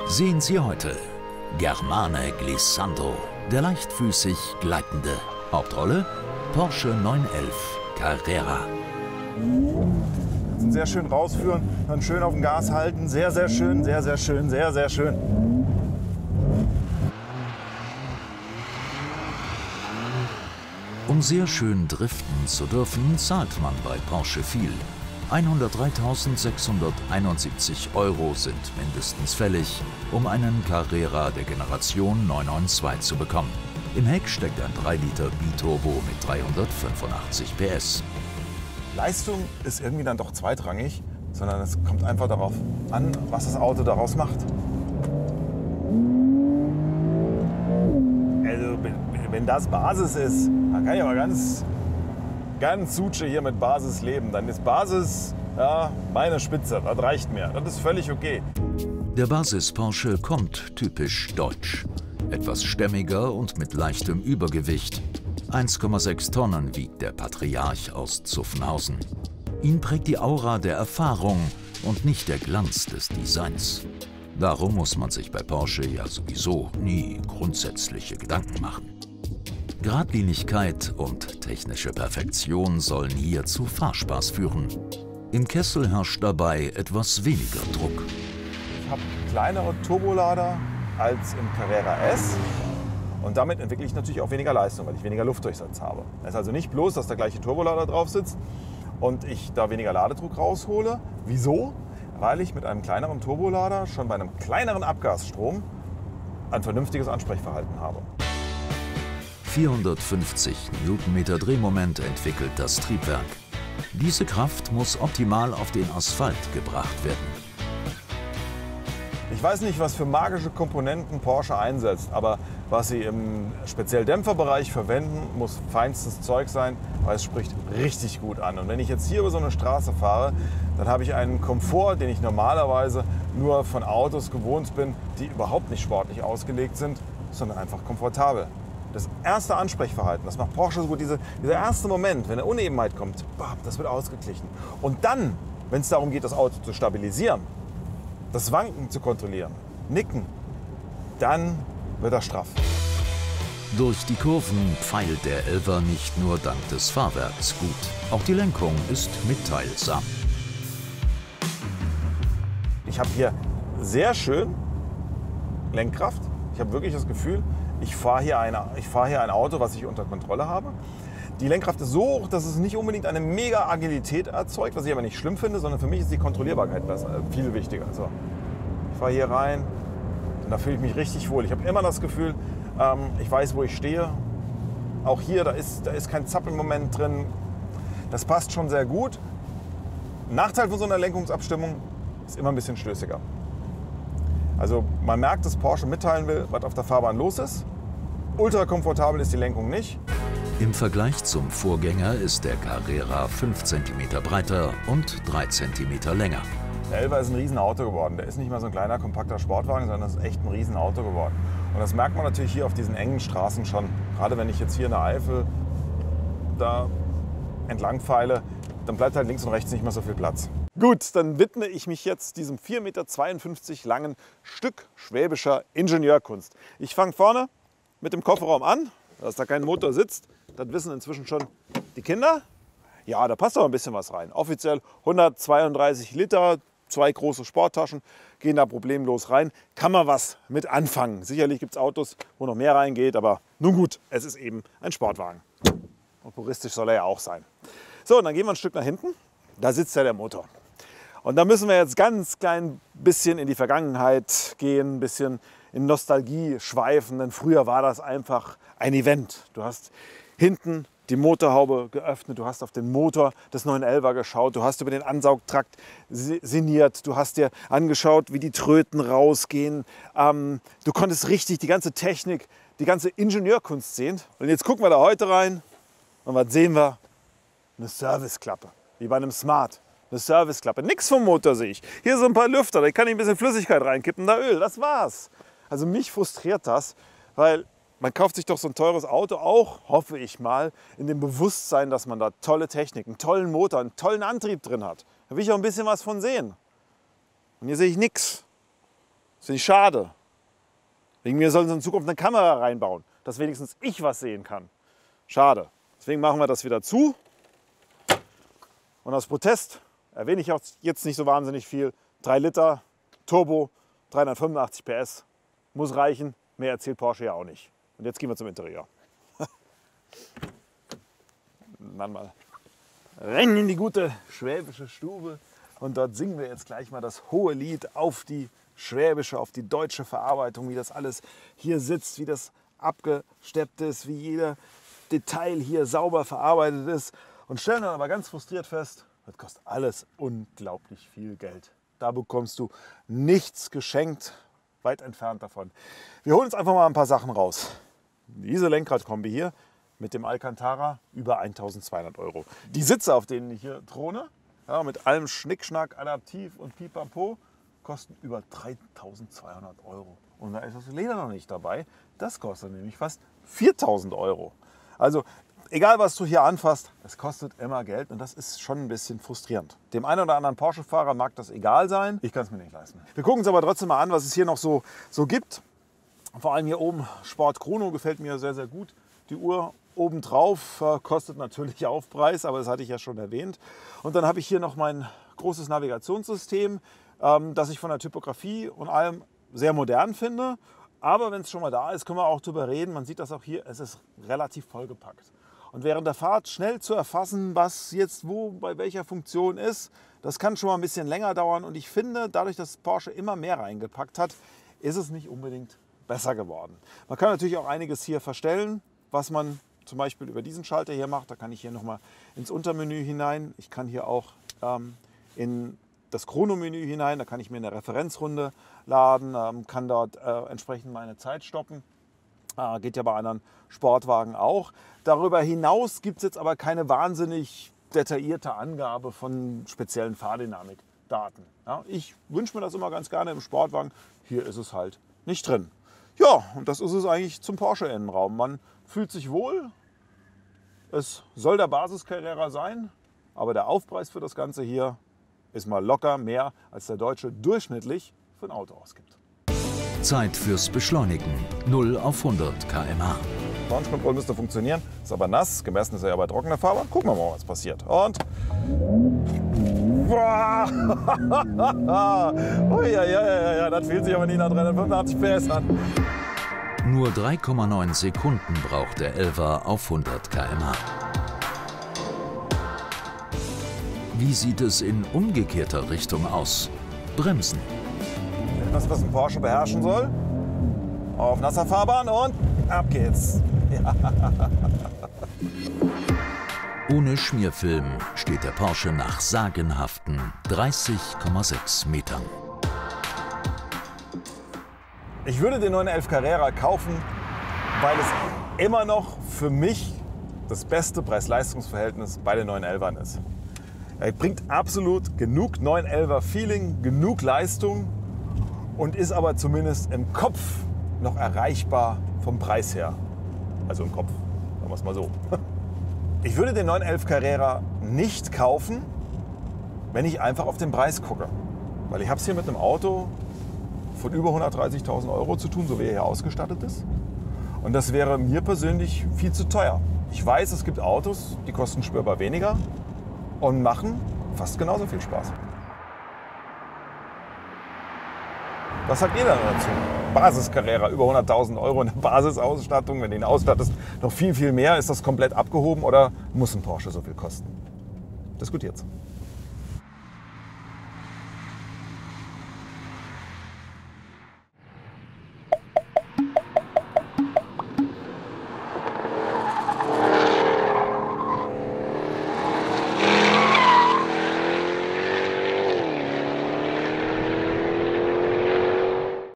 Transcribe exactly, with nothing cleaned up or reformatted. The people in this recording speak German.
Sehen Sie heute Germane Glissando, der leichtfüßig gleitende. Hauptrolle Porsche neun elf Carrera. Sehr schön rausführen, dann schön auf dem Gas halten. Sehr, sehr schön, sehr, sehr schön, sehr, sehr schön. Um sehr schön driften zu dürfen, zahlt man bei Porsche viel. hundertdreitausendsechshunderteinundsiebzig Euro sind mindestens fällig, um einen Carrera der Generation neun neun zwei zu bekommen. Im Heck steckt ein drei Liter Biturbo mit dreihundertfünfundachtzig P S. Leistung ist irgendwie dann doch zweitrangig, sondern es kommt einfach darauf an, was das Auto daraus macht. Also, wenn das Basis ist, dann kann ich aber ganz, ganz Suche hier mit Basis leben. Dann ist Basis, ja, meine Spitze, das reicht mir. Das ist völlig okay. Der Basis-Porsche kommt typisch deutsch. Etwas stämmiger und mit leichtem Übergewicht. eins Komma sechs Tonnen wiegt der Patriarch aus Zuffenhausen. Ihn prägt die Aura der Erfahrung und nicht der Glanz des Designs. Darum muss man sich bei Porsche ja sowieso nie grundsätzliche Gedanken machen. Geradlinigkeit und technische Perfektion sollen hier zu Fahrspaß führen. Im Kessel herrscht dabei etwas weniger Druck. Ich habe kleinere Turbolader als im Carrera S. Und damit entwickle ich natürlich auch weniger Leistung, weil ich weniger Luftdurchsatz habe. Es ist also nicht bloß, dass der gleiche Turbolader drauf sitzt und ich da weniger Ladedruck raushole. Wieso? Weil ich mit einem kleineren Turbolader schon bei einem kleineren Abgasstrom ein vernünftiges Ansprechverhalten habe. vierhundertfünfzig Newtonmeter Drehmoment entwickelt das Triebwerk. Diese Kraft muss optimal auf den Asphalt gebracht werden. Ich weiß nicht, was für magische Komponenten Porsche einsetzt, aber was sie im speziell Dämpferbereich verwenden, muss feinstes Zeug sein, weil es spricht richtig gut an. Und wenn ich jetzt hier über so eine Straße fahre, dann habe ich einen Komfort, den ich normalerweise nur von Autos gewohnt bin, die überhaupt nicht sportlich ausgelegt sind, sondern einfach komfortabel. Das erste Ansprechverhalten, das macht Porsche so gut. Diese, dieser erste Moment, wenn eine Unebenheit kommt, bam, das wird ausgeglichen. Und dann, wenn es darum geht, das Auto zu stabilisieren, das Wanken zu kontrollieren, nicken, dann wird er straff. Durch die Kurven pfeilt der Elfer nicht nur dank des Fahrwerks gut. Auch die Lenkung ist mitteilsam. Ich habe hier sehr schön Lenkkraft. Ich habe wirklich das Gefühl, ich fahre hier, eine, ich fahre hier ein Auto, was ich unter Kontrolle habe. Die Lenkkraft ist so hoch, dass es nicht unbedingt eine mega Agilität erzeugt, was ich aber nicht schlimm finde, sondern für mich ist die Kontrollierbarkeit besser, viel wichtiger. Also, ich fahre hier rein und da fühle ich mich richtig wohl. Ich habe immer das Gefühl, ähm, ich weiß, wo ich stehe. Auch hier, da ist, da ist kein Zappelmoment drin. Das passt schon sehr gut. Nachteil von so einer Lenkungsabstimmung ist immer ein bisschen stößiger. Also man merkt, dass Porsche mitteilen will, was auf der Fahrbahn los ist. Ultra komfortabel ist die Lenkung nicht. Im Vergleich zum Vorgänger ist der Carrera fünf Zentimeter breiter und drei Zentimeter länger. Der Elfer ist ein Riesenauto geworden. Der ist nicht mehr so ein kleiner, kompakter Sportwagen, sondern das ist echt ein Riesenauto geworden. Und das merkt man natürlich hier auf diesen engen Straßen schon. Gerade wenn ich jetzt hier in der Eifel da entlang feile, dann bleibt halt links und rechts nicht mehr so viel Platz. Gut, dann widme ich mich jetzt diesem vier Meter zweiundfünfzig langen Stück schwäbischer Ingenieurkunst. Ich fange vorne mit dem Kofferraum an, dass da kein Motor sitzt. Das wissen inzwischen schon die Kinder. Ja, da passt aber ein bisschen was rein. Offiziell hundertzweiunddreißig Liter, zwei große Sporttaschen, gehen da problemlos rein. Kann man was mit anfangen. Sicherlich gibt es Autos, wo noch mehr reingeht, aber nun gut, es ist eben ein Sportwagen. Und puristisch soll er ja auch sein. So, und dann gehen wir ein Stück nach hinten. Da sitzt ja der Motor. Und da müssen wir jetzt ganz klein bisschen in die Vergangenheit gehen, ein bisschen in Nostalgie schweifen, denn früher war das einfach ein Event. Du hast hinten die Motorhaube geöffnet, du hast auf den Motor des neun elfer geschaut, du hast über den Ansaugtrakt sinniert, du hast dir angeschaut, wie die Tröten rausgehen. Ähm, du konntest richtig die ganze Technik, die ganze Ingenieurkunst sehen. Und jetzt gucken wir da heute rein und was sehen wir? Eine Serviceklappe, wie bei einem Smart. Eine Serviceklappe, nichts vom Motor sehe ich. Hier so ein paar Lüfter, da kann ich ein bisschen Flüssigkeit reinkippen, da Öl, das war's. Also mich frustriert das, weil man kauft sich doch so ein teures Auto auch, hoffe ich mal, in dem Bewusstsein, dass man da tolle Technik, einen tollen Motor, einen tollen Antrieb drin hat. Da will ich auch ein bisschen was von sehen. Und hier sehe ich nichts. Finde ich schade. Wegen mir sollen sie in Zukunft eine Kamera reinbauen, dass wenigstens ich was sehen kann. Schade. Deswegen machen wir das wieder zu. Und aus Protest erwähne ich auch jetzt nicht so wahnsinnig viel. drei Liter, Turbo, dreihundertfünfundachtzig P S. Muss reichen. Mehr erzählt Porsche ja auch nicht. Und jetzt gehen wir zum Interieur. Dann mal rein in die gute schwäbische Stube. Und dort singen wir jetzt gleich mal das hohe Lied auf die schwäbische, auf die deutsche Verarbeitung, wie das alles hier sitzt, wie das abgesteppt ist, wie jeder Detail hier sauber verarbeitet ist. Und stellen dann aber ganz frustriert fest, das kostet alles unglaublich viel Geld. Da bekommst du nichts geschenkt, weit entfernt davon. Wir holen uns einfach mal ein paar Sachen raus. Diese Lenkradkombi hier mit dem Alcantara über eintausendzweihundert Euro. Die Sitze, auf denen ich hier throne, ja, mit allem Schnickschnack, Adaptiv und Pipapo, kosten über dreitausendzweihundert Euro. Und da ist das Leder noch nicht dabei. Das kostet nämlich fast viertausend Euro. Also egal, was du hier anfasst, es kostet immer Geld und das ist schon ein bisschen frustrierend. Dem einen oder anderen Porsche-Fahrer mag das egal sein. Ich kann es mir nicht leisten. Wir gucken uns aber trotzdem mal an, was es hier noch so, so gibt. Vor allem hier oben Sport Chrono gefällt mir sehr, sehr gut. Die Uhr obendrauf äh, kostet natürlich Aufpreis, aber das hatte ich ja schon erwähnt. Und dann habe ich hier noch mein großes Navigationssystem, ähm, das ich von der Typografie und allem sehr modern finde. Aber wenn es schon mal da ist, können wir auch drüber reden. Man sieht das auch hier, es ist relativ vollgepackt. Und während der Fahrt schnell zu erfassen, was jetzt wo bei welcher Funktion ist, das kann schon mal ein bisschen länger dauern. Und ich finde, dadurch, dass Porsche immer mehr reingepackt hat, ist es nicht unbedingt besser geworden. Man kann natürlich auch einiges hier verstellen, was man zum Beispiel über diesen Schalter hier macht. Da kann ich hier nochmal ins Untermenü hinein. Ich kann hier auch ähm, in das Chronomenü hinein. Da kann ich mir eine Referenzrunde laden, ähm, kann dort äh, entsprechend meine Zeit stoppen. Äh, geht ja bei anderen Sportwagen auch. Darüber hinaus gibt es jetzt aber keine wahnsinnig detaillierte Angabe von speziellen Fahrdynamikdaten. Ja, ich wünsche mir das immer ganz gerne im Sportwagen. Hier ist es halt nicht drin. Ja, und das ist es eigentlich zum Porsche-Innenraum. Man fühlt sich wohl. Es soll der Basis-Carrera sein, aber der Aufpreis für das Ganze hier ist mal locker mehr, als der Deutsche durchschnittlich für ein Auto ausgibt. Zeit fürs Beschleunigen. null auf hundert Kilometer pro Stunde. Launch Control müsste funktionieren. Ist aber nass. Gemessen ist er ja bei trockener Fahrbahn. Gucken wir mal, was passiert. Und. oh, ja, ja, ja, ja, das fühlt sich aber nicht nach dreihundertfünfundachtzig P S an. Nur drei Komma neun Sekunden braucht der Elfer auf hundert Kilometer pro Stunde. Wie sieht es in umgekehrter Richtung aus? Bremsen. Das, was ein Porsche beherrschen soll. Auf nasser Fahrbahn und ab geht's. Ja. Ohne Schmierfilm steht der Porsche nach sagenhaften dreißig Komma sechs Metern. Ich würde den neun elf Carrera kaufen, weil es immer noch für mich das beste Preis-Leistungs-Verhältnis bei den neun elfern ist. Er bringt absolut genug neun elfer Feeling, genug Leistung und ist aber zumindest im Kopf noch erreichbar vom Preis her. Also im Kopf, sagen wir es mal so. Ich würde den neun elf Carrera nicht kaufen, wenn ich einfach auf den Preis gucke. Weil ich habe es hier mit einem Auto von über hundertdreißigtausend Euro zu tun, so wie er hier ausgestattet ist. Und das wäre mir persönlich viel zu teuer. Ich weiß, es gibt Autos, die kosten spürbar weniger und machen fast genauso viel Spaß. Was sagt ihr denn dazu? Basis-Carrera, über hunderttausend Euro in der Basisausstattung. Wenn du ihn ausstattest, noch viel, viel mehr. Ist das komplett abgehoben oder muss ein Porsche so viel kosten? Diskutiert's.